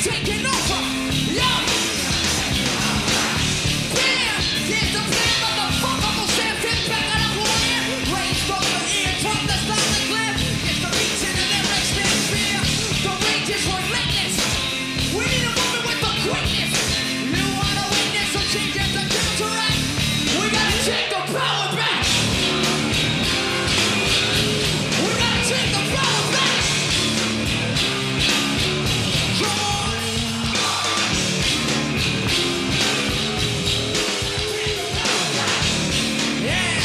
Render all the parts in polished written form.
taking over. Yo! Bam! Here's the plan, motherfucker. We'll stand back on the corner. Raise from the ear, from the start to clear. It's the beats in the lyrics, stand fear. The range is relentless. We need a moment with the quickness. You want to witness some changes to counteract. We gotta take the power back. We gotta take the power back. Come on. Yeah.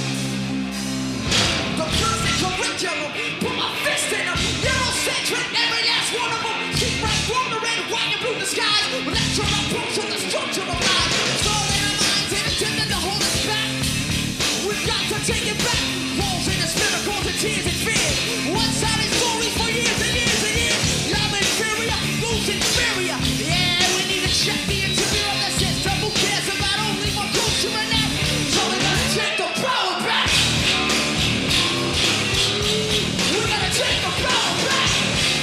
The perfect curriculum. Put my fist in them. Eurocentric, every last one of them. Keep right from the red, white, and blue the skies. Lecture approach to the structure of life. It's all in our minds and intended to hold us back. We've got to take it back. Walls in the spirit, goes to tears and fears. One-sided stories for years and years and years. Love inferior, lose inferior. Yeah, we need to check the interior of the system. Who cares about only one culture and that? So we gotta take the power back. We gotta take the power back.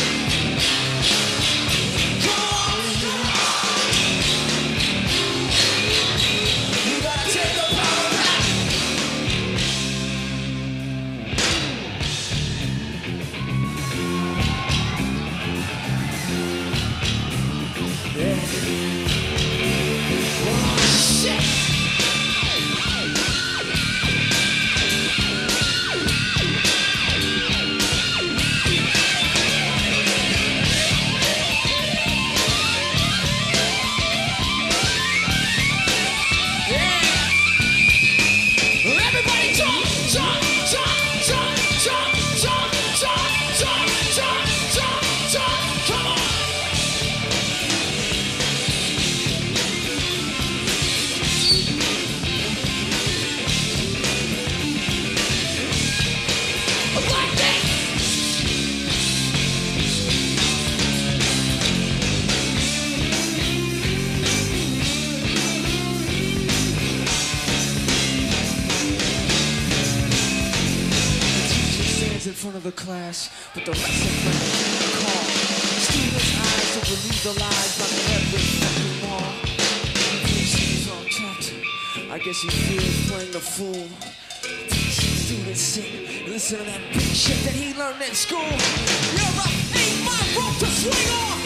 Come on. We gotta take the power back. Shit. Everybody jump, jump, jump, jump, jump, jump, jump, jump, jump, jump, jump. Come on. Like that. In front of the class, but the lesson plan is call. Students' eyes to believe the lies by the every fucking wall. He's unchecked. I guess he feels playing the fool. Students sing, listen to that big shit that he learned in school. You're a 8-mile rope to swing on.